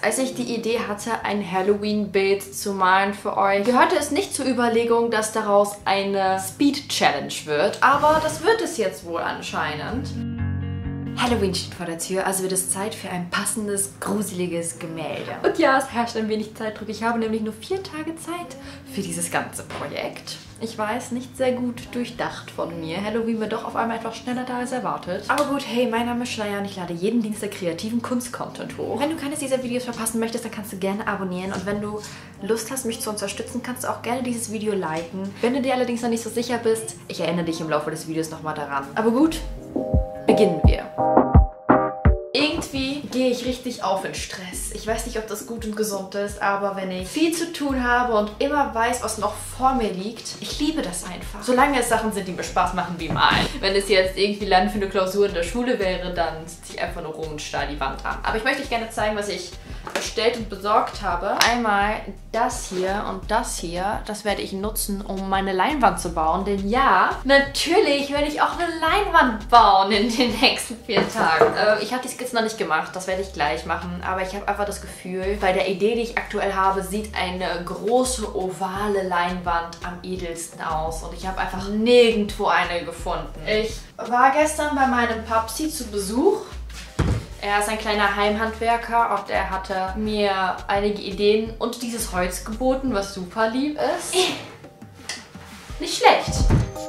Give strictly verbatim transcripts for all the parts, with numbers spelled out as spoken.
als ich die Idee hatte, ein Halloween-Bild zu malen für euch, gehörte es nicht zur Überlegung, dass daraus eine Speed-Challenge wird. Aber das wird es jetzt wohl anscheinend. Halloween steht vor der Tür, also wird es Zeit für ein passendes, gruseliges Gemälde. Und ja, es herrscht ein wenig Zeitdruck. Ich habe nämlich nur vier Tage Zeit für dieses ganze Projekt. Ich weiß, nicht sehr gut durchdacht von mir. Halloween wird doch auf einmal etwas schneller da als erwartet. Aber gut, hey, mein Name ist Schleier und ich lade jeden Dienst der kreativen Kunst-Content hoch. Wenn du keines dieser Videos verpassen möchtest, dann kannst du gerne abonnieren. Und wenn du Lust hast, mich zu unterstützen, kannst du auch gerne dieses Video liken. Wenn du dir allerdings noch nicht so sicher bist, ich erinnere dich im Laufe des Videos nochmal daran. Aber gut, beginnen wir. Irgendwie gehe ich richtig auf in Stress. Ich weiß nicht, ob das gut und gesund ist, aber wenn ich viel zu tun habe und immer weiß, was noch vor mir liegt, ich liebe das einfach. Solange es Sachen sind, die mir Spaß machen wie malen. Wenn es jetzt irgendwie Lernen für eine Klausur in der Schule wäre, dann ziehe ich einfach nur rum und starr die Wand an. Aber ich möchte euch gerne zeigen, was ich bestellt und besorgt habe. Einmal das hier und das hier. Das werde ich nutzen, um meine Leinwand zu bauen. Denn ja, natürlich werde ich auch eine Leinwand bauen in den nächsten vier Tagen. Äh, ich habe die Skizzen noch nicht gemacht. Das werde ich gleich machen. Aber ich habe einfach das Gefühl, bei der Idee, die ich aktuell habe, sieht eine große ovale Leinwand am edelsten aus. Und ich habe einfach nirgendwo eine gefunden. Ich war gestern bei meinem Papsi zu Besuch. Er ist ein kleiner Heimhandwerker und er hatte mir einige Ideen und dieses Holz geboten, was super lieb ist. Nicht schlecht.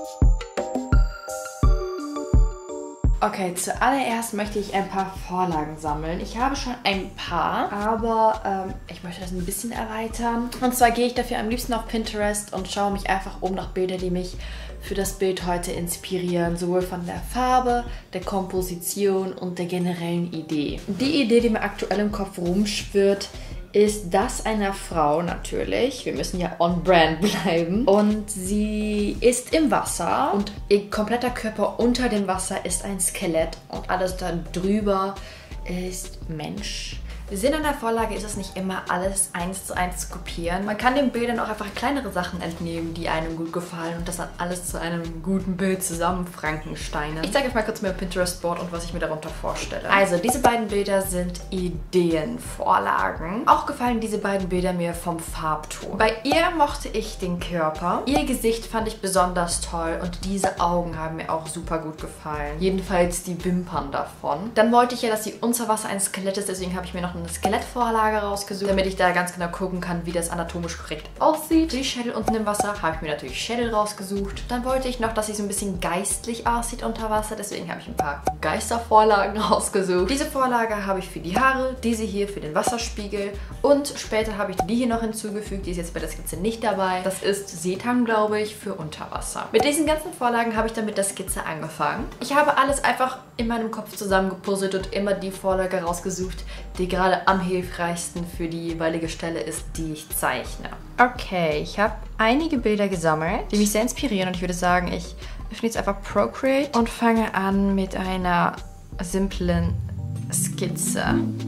Okay, zuallererst möchte ich ein paar Vorlagen sammeln. Ich habe schon ein paar, aber ähm, ich möchte das ein bisschen erweitern. Und zwar gehe ich dafür am liebsten auf Pinterest und schaue mich einfach um nach Bildern, die mich für das Bild heute inspirieren. Sowohl von der Farbe, der Komposition und der generellen Idee. Die Idee, die mir aktuell im Kopf rumschwirrt, ist das einer Frau natürlich. Wir müssen ja on brand bleiben. Und sie ist im Wasser und ihr kompletter Körper unter dem Wasser ist ein Skelett und alles da drüber ist Mensch. Sinn an der Vorlage ist es nicht immer, alles eins zu eins zu kopieren. Man kann den Bildern auch einfach kleinere Sachen entnehmen, die einem gut gefallen und das dann alles zu einem guten Bild zusammen Frankensteinen. Ich zeige euch mal kurz mein Pinterest-Board und was ich mir darunter vorstelle. Also, diese beiden Bilder sind Ideenvorlagen. Auch gefallen diese beiden Bilder mir vom Farbton. Bei ihr mochte ich den Körper. Ihr Gesicht fand ich besonders toll und diese Augen haben mir auch super gut gefallen. Jedenfalls die Wimpern davon. Dann wollte ich ja, dass sie unter Wasser ein Skelett ist, deswegen habe ich mir noch eine Skelettvorlage rausgesucht, damit ich da ganz genau gucken kann, wie das anatomisch korrekt aussieht. Die Schädel unten im Wasser habe ich mir natürlich Schädel rausgesucht. Dann wollte ich noch, dass sie so ein bisschen geistlich aussieht unter Wasser, deswegen habe ich ein paar Geistervorlagen rausgesucht. Diese Vorlage habe ich für die Haare, diese hier für den Wasserspiegel und später habe ich die hier noch hinzugefügt, die ist jetzt bei der Skizze nicht dabei. Das ist Seetang, glaube ich, für Unterwasser. Mit diesen ganzen Vorlagen habe ich dann mit der Skizze angefangen. Ich habe alles einfach in meinem Kopf zusammengepuzzelt und immer die Vorlage rausgesucht, die gerade am hilfreichsten für die jeweilige Stelle ist, die ich zeichne. Okay, ich habe einige Bilder gesammelt, die mich sehr inspirieren und ich würde sagen, ich öffne jetzt einfach Procreate und fange an mit einer simplen Skizze.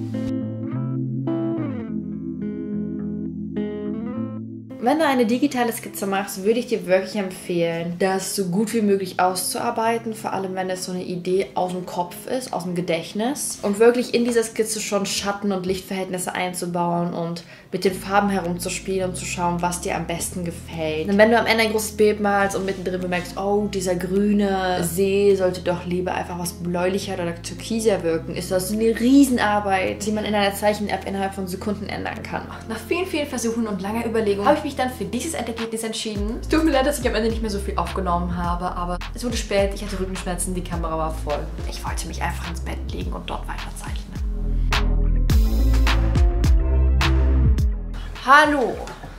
Wenn du eine digitale Skizze machst, würde ich dir wirklich empfehlen, das so gut wie möglich auszuarbeiten, vor allem wenn es so eine Idee aus dem Kopf ist, aus dem Gedächtnis und wirklich in dieser Skizze schon Schatten- und Lichtverhältnisse einzubauen und mit den Farben herumzuspielen und zu schauen, was dir am besten gefällt. Und wenn du am Ende ein großes Bild malst und mittendrin bemerkst, oh, dieser grüne See sollte doch lieber einfach was bläulicher oder türkiser wirken, ist das eine Riesenarbeit, die man in einer Zeichen-App innerhalb von Sekunden ändern kann. Nach vielen, vielen Versuchen und langer Überlegung habe ich mich dann für dieses Endergebnis entschieden. Es tut mir leid, dass ich am Ende nicht mehr so viel aufgenommen habe, aber es wurde spät, ich hatte Rückenschmerzen, die Kamera war voll. Ich wollte mich einfach ins Bett legen und dort weiterzeichnen. Hallo.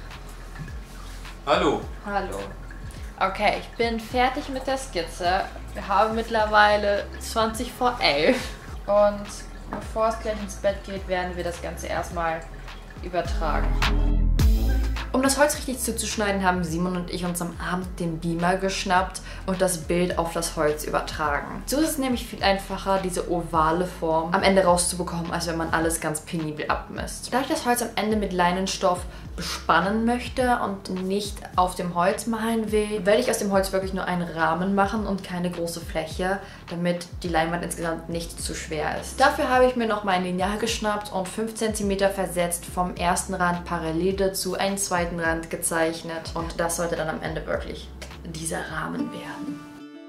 Hallo. Hallo. Okay, ich bin fertig mit der Skizze. Wir haben mittlerweile zwanzig vor elf. Und bevor es gleich ins Bett geht, werden wir das Ganze erstmal übertragen. Um Um das Holz richtig zuzuschneiden, haben Simon und ich uns am Abend den Beamer geschnappt und das Bild auf das Holz übertragen. So ist es nämlich viel einfacher, diese ovale Form am Ende rauszubekommen, als wenn man alles ganz penibel abmisst. Da ich das Holz am Ende mit Leinenstoff bespannen möchte und nicht auf dem Holz malen will, werde ich aus dem Holz wirklich nur einen Rahmen machen und keine große Fläche, damit die Leinwand insgesamt nicht zu schwer ist. Dafür habe ich mir noch mein Lineal geschnappt und fünf Zentimeter versetzt vom ersten Rand parallel dazu einen zweiten Rand gezeichnet. Und das sollte dann am Ende wirklich dieser Rahmen werden.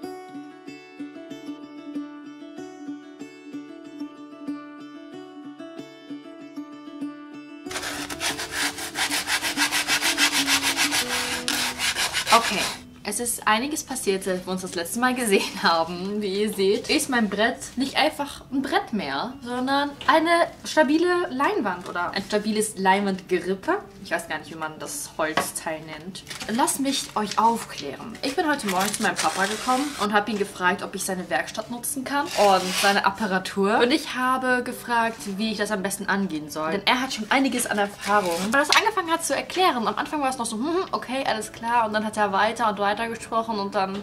Okay, es ist einiges passiert, seit wir uns das letzte Mal gesehen haben. Wie ihr seht, ist mein Brett nicht einfach ein Brett mehr, sondern eine stabile Leinwand oder ein stabiles Leinwandgerippe. Ich weiß gar nicht, wie man das Holzteil nennt. Lasst mich euch aufklären. Ich bin heute Morgen zu meinem Papa gekommen und habe ihn gefragt, ob ich seine Werkstatt nutzen kann und seine Apparatur. Und ich habe gefragt, wie ich das am besten angehen soll. Denn er hat schon einiges an Erfahrung. Weil er das angefangen hat zu erklären. Am Anfang war es noch so, hm, okay, alles klar. Und dann hat er weiter und weiter gesprochen und dann...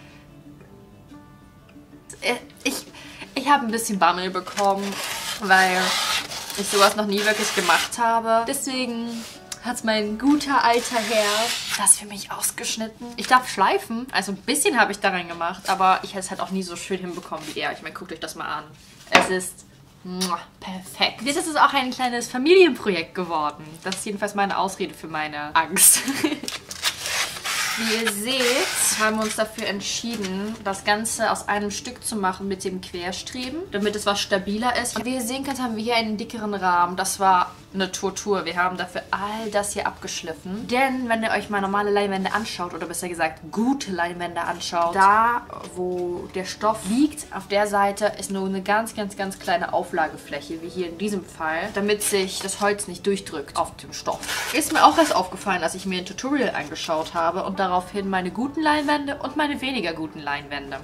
Ich, ich habe ein bisschen Bammel bekommen, weil ich sowas noch nie wirklich gemacht habe. Deswegen hat mein guter alter Herr das für mich ausgeschnitten. Ich darf schleifen, also ein bisschen habe ich daran gemacht, aber ich hätte es halt auch nie so schön hinbekommen wie er. Ich meine, guckt euch das mal an. Es ist muah, perfekt. Jetzt ist es auch ein kleines Familienprojekt geworden. Das ist jedenfalls meine Ausrede für meine Angst. Wie ihr seht, haben wir uns dafür entschieden, das Ganze aus einem Stück zu machen mit dem Querstreben, damit es was stabiler ist. Wie ihr sehen könnt, haben wir hier einen dickeren Rahmen. Das war eine Tortur. Wir haben dafür all das hier abgeschliffen. Denn wenn ihr euch mal normale Leinwände anschaut, oder besser gesagt gute Leinwände anschaut, da wo der Stoff liegt, auf der Seite ist nur eine ganz, ganz, ganz kleine Auflagefläche, wie hier in diesem Fall, damit sich das Holz nicht durchdrückt auf dem Stoff. Ist mir auch erst aufgefallen, als ich mir ein Tutorial angeschaut habe und daraufhin meine guten Leinwände und meine weniger guten Leinwände.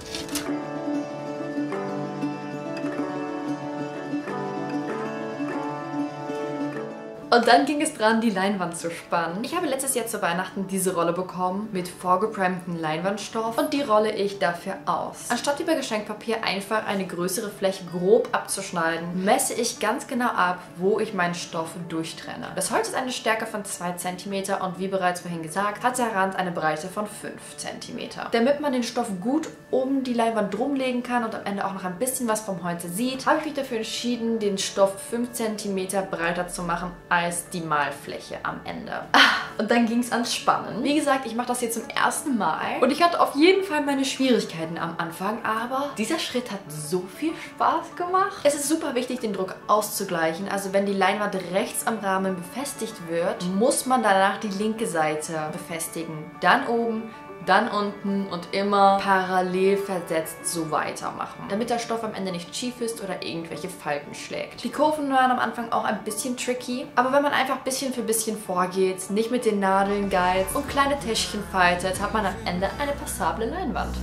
Und dann ging es dran, die Leinwand zu spannen. Ich habe letztes Jahr zu Weihnachten diese Rolle bekommen mit vorgeprimtem Leinwandstoff und die rolle ich dafür aus. Anstatt über Geschenkpapier einfach eine größere Fläche grob abzuschneiden, messe ich ganz genau ab, wo ich meinen Stoff durchtrenne. Das Holz ist eine Stärke von zwei Zentimeter und wie bereits vorhin gesagt, hat der Rand eine Breite von fünf Zentimeter. Damit man den Stoff gut um die Leinwand drumlegen kann und am Ende auch noch ein bisschen was vom Holz sieht, habe ich mich dafür entschieden, den Stoff fünf Zentimeter breiter zu machen als die Malfläche am Ende. Ah, und dann ging es ans Spannen. Wie gesagt, ich mache das jetzt zum ersten Mal und ich hatte auf jeden Fall meine Schwierigkeiten am Anfang, aber dieser Schritt hat so viel Spaß gemacht. Es ist super wichtig, den Druck auszugleichen. Also wenn die Leinwand rechts am Rahmen befestigt wird, muss man danach die linke Seite befestigen. Dann oben, dann unten und immer parallel versetzt so weitermachen, damit der Stoff am Ende nicht schief ist oder irgendwelche Falten schlägt. Die Kurven waren am Anfang auch ein bisschen tricky, aber wenn man einfach bisschen für bisschen vorgeht, nicht mit den Nadeln geizt und kleine Täschchen faltet, hat man am Ende eine passable Leinwand.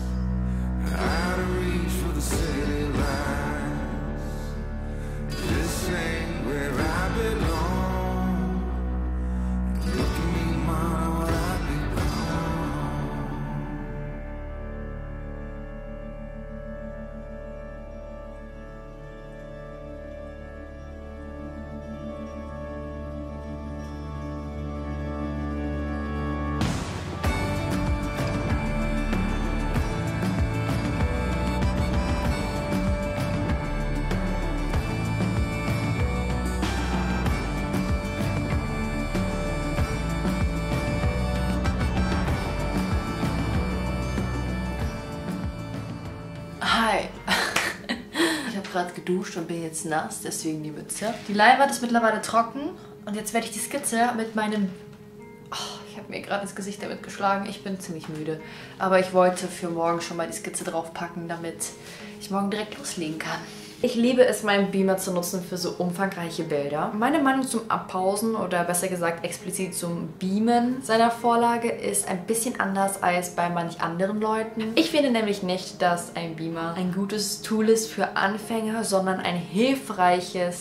Hi. Ich habe gerade geduscht und bin jetzt nass, deswegen die Mütze. Die Leinwand ist mittlerweile trocken und jetzt werde ich die Skizze mit meinem... Oh, ich habe mir gerade das Gesicht damit geschlagen. Ich bin ziemlich müde. Aber ich wollte für morgen schon mal die Skizze draufpacken, damit ich morgen direkt loslegen kann. Ich liebe es, meinen Beamer zu nutzen für so umfangreiche Bilder. Meine Meinung zum Abpausen oder besser gesagt explizit zum Beamen seiner Vorlage ist ein bisschen anders als bei manch anderen Leuten. Ich finde nämlich nicht, dass ein Beamer ein gutes Tool ist für Anfänger, sondern ein hilfreiches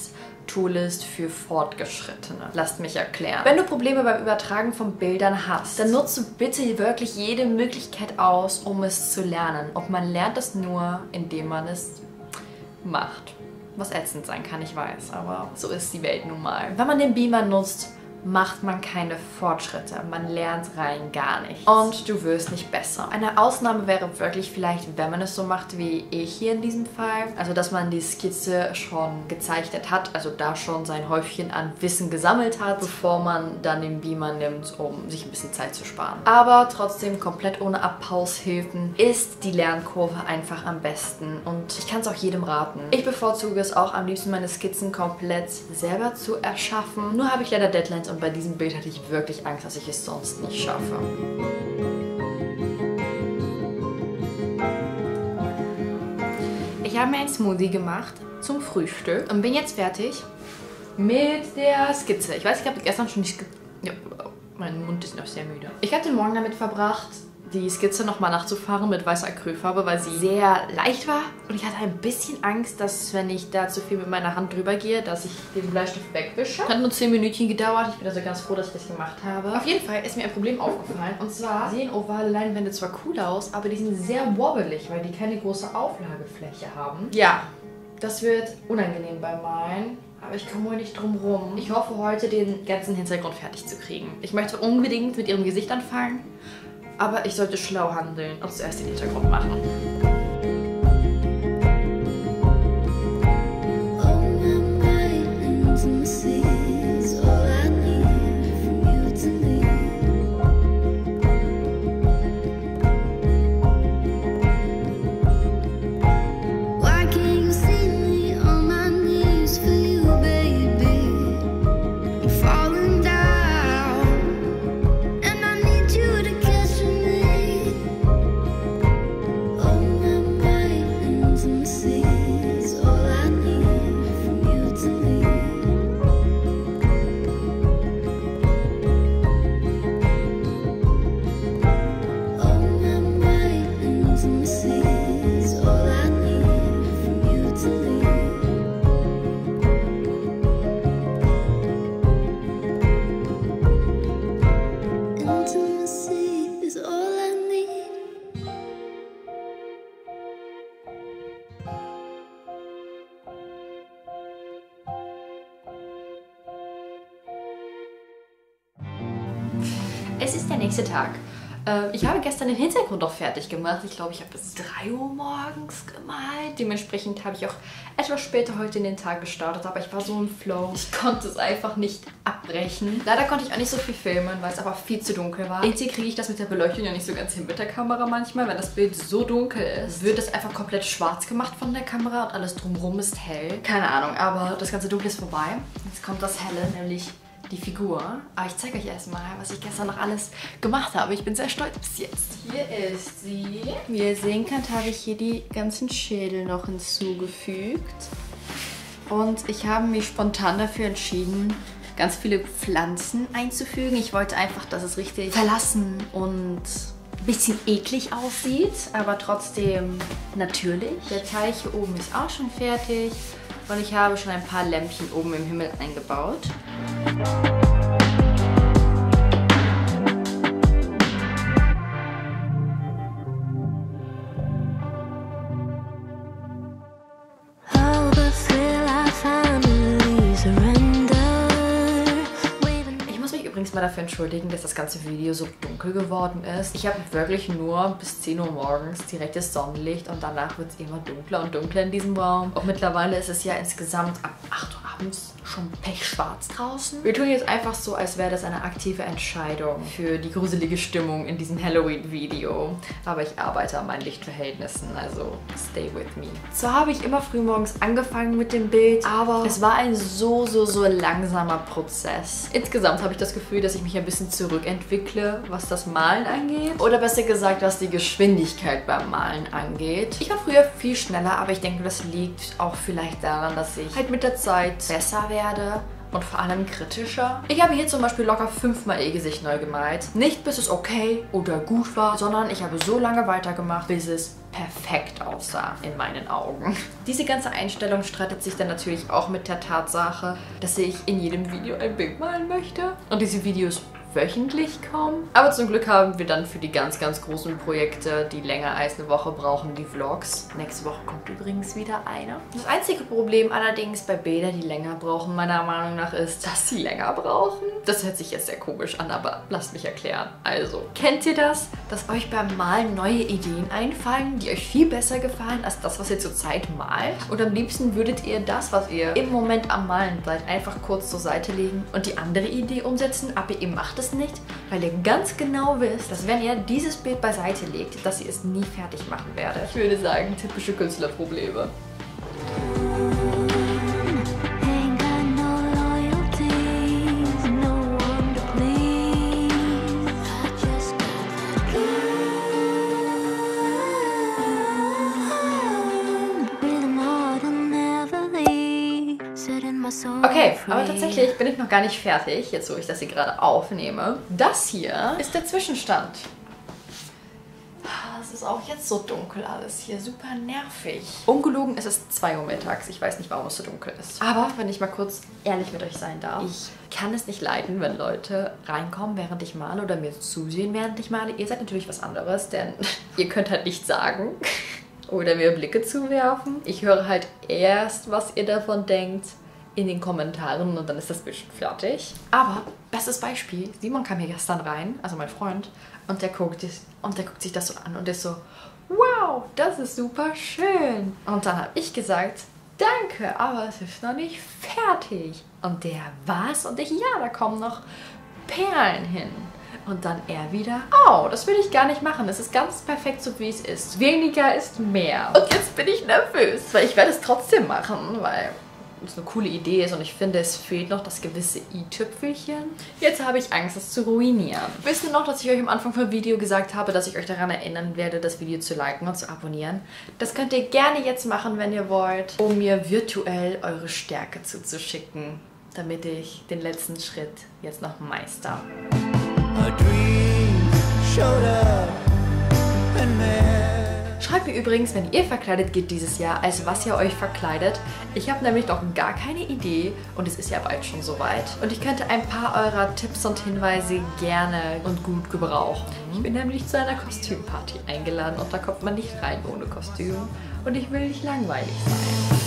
Tool ist für Fortgeschrittene. Lasst mich erklären. Wenn du Probleme beim Übertragen von Bildern hast, dann nutzt du bitte wirklich jede Möglichkeit aus, um es zu lernen. Und man lernt es nur, indem man es macht. Was ätzend sein kann, ich weiß, aber so ist die Welt nun mal. Wenn man den Beamer nutzt, macht man keine Fortschritte. Man lernt rein gar nichts. Und du wirst nicht besser. Eine Ausnahme wäre wirklich vielleicht, wenn man es so macht wie ich hier in diesem Fall. Also, dass man die Skizze schon gezeichnet hat, also da schon sein Häufchen an Wissen gesammelt hat, bevor man dann den Beamer nimmt, um sich ein bisschen Zeit zu sparen. Aber trotzdem komplett ohne Abpaushilfen ist die Lernkurve einfach am besten. Und ich kann es auch jedem raten. Ich bevorzuge es auch am liebsten, meine Skizzen komplett selber zu erschaffen. Nur habe ich leider Deadlines und bei diesem Bild hatte ich wirklich Angst, dass ich es sonst nicht schaffe. Ich habe mir einen Smoothie gemacht zum Frühstück und bin jetzt fertig mit der Skizze. Ich weiß, ich habe gestern schon die Skizze... Ja, mein Mund ist noch sehr müde. Ich habe den Morgen damit verbracht, die Skizze nochmal nachzufahren mit weißer Acrylfarbe, weil sie sehr leicht war. Und ich hatte ein bisschen Angst, dass, wenn ich da zu viel mit meiner Hand drüber gehe, dass ich den Bleistift wegwische. Hat nur zehn Minütchen gedauert. Ich bin also ganz froh, dass ich das gemacht habe. Auf jeden Fall ist mir ein Problem aufgefallen. Und zwar sehen ovale Leinwände zwar cool aus, aber die sind sehr wobbelig, weil die keine große Auflagefläche haben. Ja, das wird unangenehm beim Malen. Aber ich komme wohl nicht drum rum. Ich hoffe, heute den ganzen Hintergrund fertig zu kriegen. Ich möchte unbedingt mit ihrem Gesicht anfangen. Aber ich sollte schlau handeln und zuerst den Hintergrund machen. Es ist der nächste Tag. Äh, ich habe gestern den Hintergrund noch fertig gemacht. Ich glaube, ich habe bis drei Uhr morgens gemalt. Dementsprechend habe ich auch etwas später heute in den Tag gestartet. Aber ich war so im Flow. Ich konnte es einfach nicht abbrechen. Leider konnte ich auch nicht so viel filmen, weil es aber viel zu dunkel war. Irgendwie kriege ich das mit der Beleuchtung ja nicht so ganz hin mit der Kamera manchmal. Wenn das Bild so dunkel ist, wird es einfach komplett schwarz gemacht von der Kamera und alles drumherum ist hell. Keine Ahnung, aber das ganze Dunkel ist vorbei. Jetzt kommt das Helle, nämlich die Figur. Aber ich zeige euch erstmal, was ich gestern noch alles gemacht habe. Ich bin sehr stolz bis jetzt. Hier ist sie. Wie ihr sehen könnt, habe ich hier die ganzen Schädel noch hinzugefügt. Und ich habe mich spontan dafür entschieden, ganz viele Pflanzen einzufügen. Ich wollte einfach, dass es richtig verlassen und ein bisschen eklig aussieht, aber trotzdem natürlich. Der Teich hier oben ist auch schon fertig. Und ich habe schon ein paar Lämpchen oben im Himmel eingebaut. Übrigens mal dafür entschuldigen, dass das ganze Video so dunkel geworden ist. Ich habe wirklich nur bis zehn Uhr morgens direktes Sonnenlicht und danach wird es immer dunkler und dunkler in diesem Raum. Auch mittlerweile ist es ja insgesamt ab acht Uhr abends schon pechschwarz draußen. Wir tun jetzt einfach so, als wäre das eine aktive Entscheidung für die gruselige Stimmung in diesem Halloween-Video. Aber ich arbeite an meinen Lichtverhältnissen, also stay with me. So habe ich immer früh morgens angefangen mit dem Bild, aber es war ein so, so, so langsamer Prozess. Insgesamt habe ich das Gefühl, dass ich mich ein bisschen zurückentwickle, was das Malen angeht. Oder besser gesagt, was die Geschwindigkeit beim Malen angeht. Ich war früher viel schneller, aber ich denke, das liegt auch vielleicht daran, dass ich halt mit der Zeit besser werde und vor allem kritischer. Ich habe hier zum Beispiel locker fünfmal ihr Gesicht neu gemalt. Nicht bis es okay oder gut war, sondern ich habe so lange weitergemacht, bis es perfekt aussah in meinen Augen. Diese ganze Einstellung streitet sich dann natürlich auch mit der Tatsache, dass ich in jedem Video ein Bild malen möchte und diese Videos wöchentlich kommen. Aber zum Glück haben wir dann für die ganz, ganz großen Projekte, die länger als eine Woche brauchen, die Vlogs. Nächste Woche kommt übrigens wieder einer. Das einzige Problem allerdings bei Bildern, die länger brauchen, meiner Meinung nach, ist, dass sie länger brauchen. Das hört sich jetzt sehr komisch an, aber lasst mich erklären. Also, kennt ihr das, dass euch beim Malen neue Ideen einfallen, die euch viel besser gefallen als das, was ihr zurzeit malt? Und am liebsten würdet ihr das, was ihr im Moment am Malen seid, einfach kurz zur Seite legen und die andere Idee umsetzen, aber ihr macht es nicht, weil ihr ganz genau wisst, dass wenn ihr dieses Bild beiseite legt, dass ihr es nie fertig machen werdet. Ich würde sagen, typische Künstlerprobleme. Okay, aber tatsächlich bin ich noch gar nicht fertig, jetzt wo ich das hier gerade aufnehme. Das hier ist der Zwischenstand. Es ist auch jetzt so dunkel alles hier, super nervig. Ungelogen, es ist zwei Uhr mittags. Ich weiß nicht, warum es so dunkel ist. Aber wenn ich mal kurz ehrlich mit euch sein darf, ich kann es nicht leiden, wenn Leute reinkommen, während ich male oder mir zusehen, während ich male. Ihr seid natürlich was anderes, denn ihr könnt halt nichts sagen oder mir Blicke zuwerfen. Ich höre halt erst, was ihr davon denkt, in den Kommentaren und dann ist das Bild schon fertig. Aber, bestes Beispiel, Simon kam hier gestern rein, also mein Freund, und der guckt, und der guckt sich das so an und ist so, wow, das ist super schön. Und dann habe ich gesagt, danke, aber es ist noch nicht fertig. Und der, was? Und ich, ja, da kommen noch Perlen hin. Und dann er wieder, oh, das will ich gar nicht machen. Es ist ganz perfekt so, wie es ist. Weniger ist mehr. Und jetzt bin ich nervös, weil ich werde es trotzdem machen, weil es eine coole Idee ist und ich finde, es fehlt noch das gewisse i-Tüpfelchen. Jetzt habe ich Angst, es zu ruinieren. Wisst ihr noch, dass ich euch am Anfang vom Video gesagt habe, dass ich euch daran erinnern werde, das Video zu liken und zu abonnieren? Das könnt ihr gerne jetzt machen, wenn ihr wollt, um mir virtuell eure Stärke zuzuschicken, damit ich den letzten Schritt jetzt noch meister. A dream showed up and schreibt mir übrigens, wenn ihr verkleidet geht dieses Jahr, als was ihr euch verkleidet. Ich habe nämlich noch gar keine Idee und es ist ja bald schon soweit. Und ich könnte ein paar eurer Tipps und Hinweise gerne und gut gebrauchen. Ich bin nämlich zu einer Kostümparty eingeladen und da kommt man nicht rein ohne Kostüm. Und ich will nicht langweilig sein.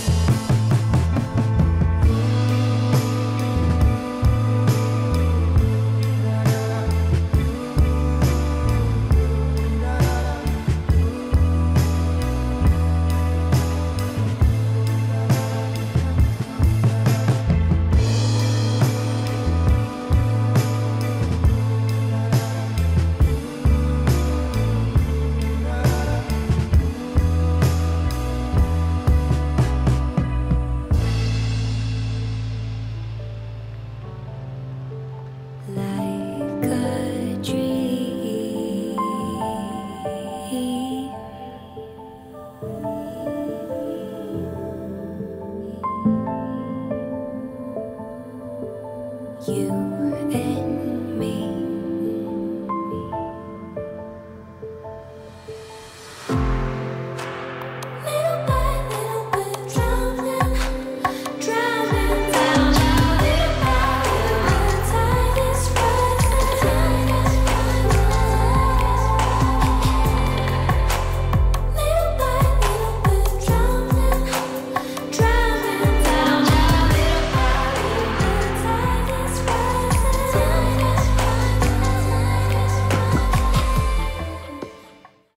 You and